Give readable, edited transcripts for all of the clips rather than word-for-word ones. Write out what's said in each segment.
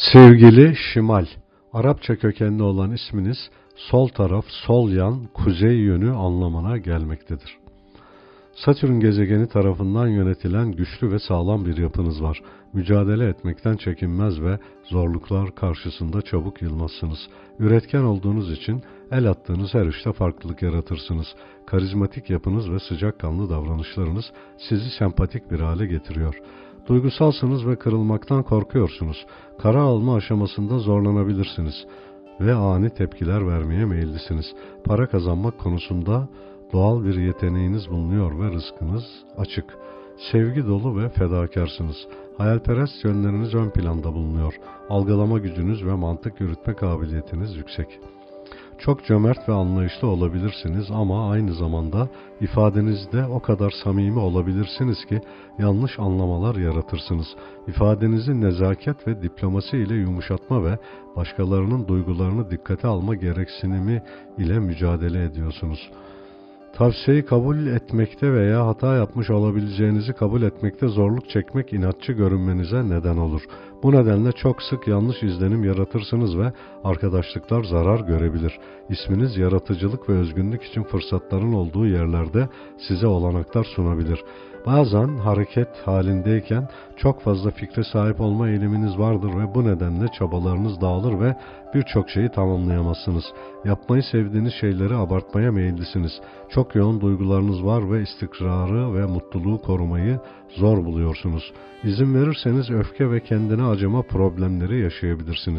Sevgili Şimal, Arapça kökenli olan isminiz sol taraf, sol yan, kuzey yönü anlamına gelmektedir. Satürn gezegeni tarafından yönetilen güçlü ve sağlam bir yapınız var. Mücadele etmekten çekinmez ve zorluklar karşısında çabuk yılmazsınız. Üretken olduğunuz için el attığınız her işte farklılık yaratırsınız. Karizmatik yapınız ve sıcakkanlı davranışlarınız sizi sempatik bir hale getiriyor. Duygusalsınız ve kırılmaktan korkuyorsunuz. Karar alma aşamasında zorlanabilirsiniz ve ani tepkiler vermeye meyillisiniz. Para kazanmak konusunda doğal bir yeteneğiniz bulunuyor ve rızkınız açık. Sevgi dolu ve fedakarsınız. Hayalperest yönleriniz ön planda bulunuyor. Algılama gücünüz ve mantık yürütme kabiliyetiniz yüksek. Çok cömert ve anlayışlı olabilirsiniz ama aynı zamanda ifadenizde o kadar samimi olabilirsiniz ki yanlış anlamalar yaratırsınız. İfadenizi nezaket ve diplomasi ile yumuşatma ve başkalarının duygularını dikkate alma gereksinimi ile mücadele ediyorsunuz. Tavsiyeyi kabul etmekte veya hata yapmış olabileceğinizi kabul etmekte zorluk çekmek inatçı görünmenize neden olur. Bu nedenle çok sık yanlış izlenim yaratırsınız ve arkadaşlıklar zarar görebilir. İsminiz yaratıcılık ve özgünlük için fırsatların olduğu yerlerde size olanaklar sunabilir. Bazen hareket halindeyken çok fazla fikre sahip olma eğiliminiz vardır ve bu nedenle çabalarınız dağılır ve birçok şeyi tamamlayamazsınız. Yapmayı sevdiğiniz şeyleri abartmaya meyillisiniz. Çok yoğun duygularınız var ve istikrarı ve mutluluğu korumayı zor buluyorsunuz. İzin verirseniz öfke ve kendine acıma problemleri yaşayabilirsiniz.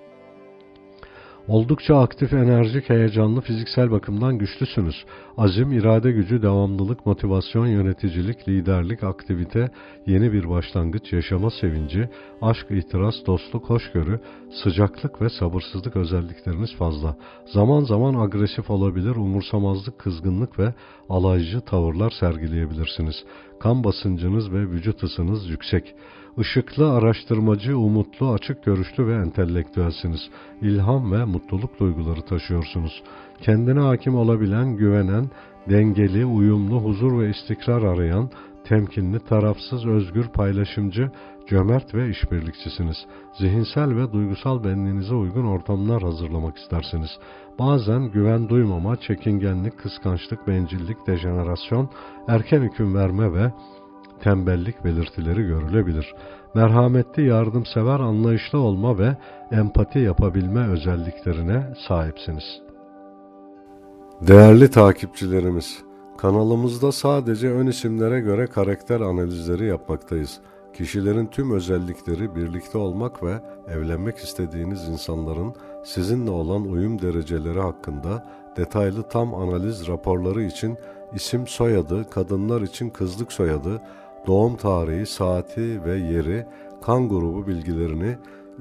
Oldukça aktif, enerjik, heyecanlı, fiziksel bakımdan güçlüsünüz. Azim, irade gücü, devamlılık, motivasyon, yöneticilik, liderlik, aktivite, yeni bir başlangıç, yaşama sevinci, aşk, itiraz, dostluk, hoşgörü, sıcaklık ve sabırsızlık özellikleriniz fazla. Zaman zaman agresif olabilir, umursamazlık, kızgınlık ve alaycı tavırlar sergileyebilirsiniz. Kan basıncınız ve vücut ısınız yüksek. Işıklı, araştırmacı, umutlu, açık görüşlü ve entelektüelsiniz. İlham ve mutluluk duyguları taşıyorsunuz. Kendine hakim olabilen, güvenen, dengeli, uyumlu, huzur ve istikrar arayan, temkinli, tarafsız, özgür, paylaşımcı, cömert ve işbirlikçisiniz. Zihinsel ve duygusal benliğinize uygun ortamlar hazırlamak istersiniz. Bazen güven duymama, çekingenlik, kıskançlık, bencillik, dejenerasyon, erken hüküm verme ve tembellik belirtileri görülebilir. Merhametli, yardımsever, anlayışlı olma ve empati yapabilme özelliklerine sahipsiniz. Değerli takipçilerimiz, kanalımızda sadece ön isimlere göre karakter analizleri yapmaktayız. Kişilerin tüm özellikleri, birlikte olmak ve evlenmek istediğiniz insanların sizinle olan uyum dereceleri hakkında detaylı tam analiz raporları için isim soyadı, kadınlar için kızlık soyadı, doğum tarihi, saati ve yeri, kan grubu bilgilerini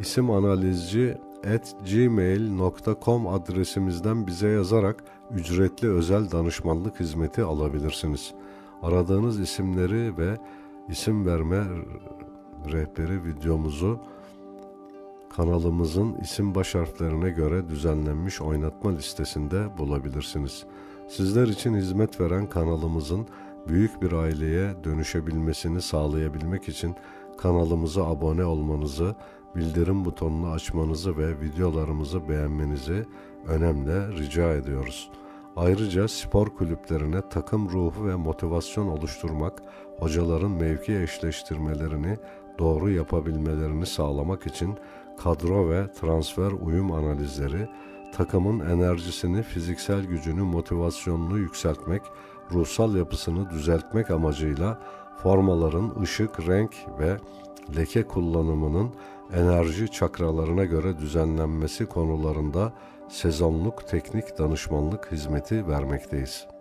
isimanalizci@gmail.com adresimizden bize yazarak ücretli özel danışmanlık hizmeti alabilirsiniz. Aradığınız isimleri ve isim verme rehberi videomuzu kanalımızın isim baş harflerine göre düzenlenmiş oynatma listesinde bulabilirsiniz. Sizler için hizmet veren kanalımızın büyük bir aileye dönüşebilmesini sağlayabilmek için kanalımıza abone olmanızı, bildirim butonunu açmanızı ve videolarımızı beğenmenizi önemli rica ediyoruz. Ayrıca spor kulüplerine takım ruhu ve motivasyon oluşturmak, hocaların mevki eşleştirmelerini doğru yapabilmelerini sağlamak için kadro ve transfer uyum analizleri, takımın enerjisini, fiziksel gücünü, motivasyonunu yükseltmek, ruhsal yapısını düzeltmek amacıyla formaların ışık, renk ve leke kullanımının enerji çakralarına göre düzenlenmesi konularında sezonluk teknik danışmanlık hizmeti vermekteyiz.